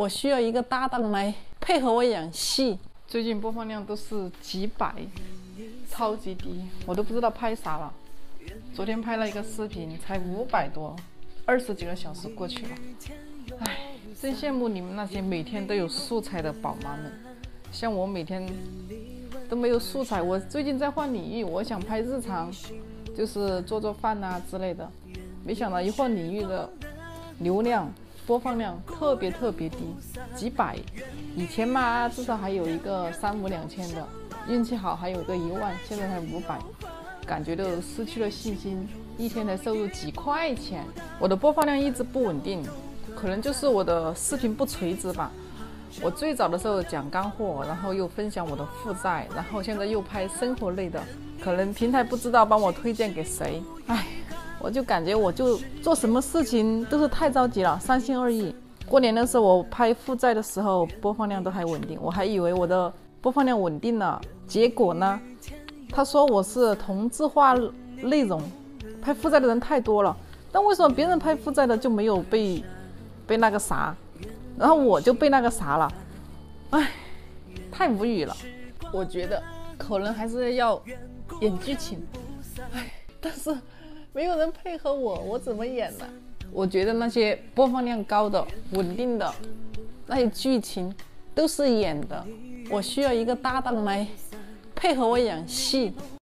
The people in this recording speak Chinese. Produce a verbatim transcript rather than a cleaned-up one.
我需要一个搭档来配合我演戏。最近播放量都是几百，超级低，我都不知道拍啥了。昨天拍了一个视频，才五百多，二十几个小时过去了。唉，真羡慕你们那些每天都有素材的宝妈们，像我每天都没有素材。我最近在换领域，我想拍日常，就是做做饭啊之类的，没想到一换领域的流量播放量特别特别低，几百。以前嘛，至少还有一个三五两千的，运气好还有个一万，现在才五百，感觉都失去了信心。一天才收入几块钱，我的播放量一直不稳定，可能就是我的视频不垂直吧。我最早的时候讲干货，然后又分享我的负债，然后现在又拍生活类的，可能平台不知道帮我推荐给谁。唉，我就感觉我就做什么事情都是太着急了，三心二意。过年的时候我拍负债的时候播放量都还稳定，我还以为我的播放量稳定了，结果呢，他说我是同质化内容，拍负债的人太多了，但为什么别人拍负债的就没有被被那个啥，然后我就被那个啥了？唉，太无语了。我觉得可能还是要演剧情，唉，但是没有人配合我，我怎么演呢？我觉得那些播放量高的、稳定的那些剧情都是演的，我需要一个搭档来配合我演戏。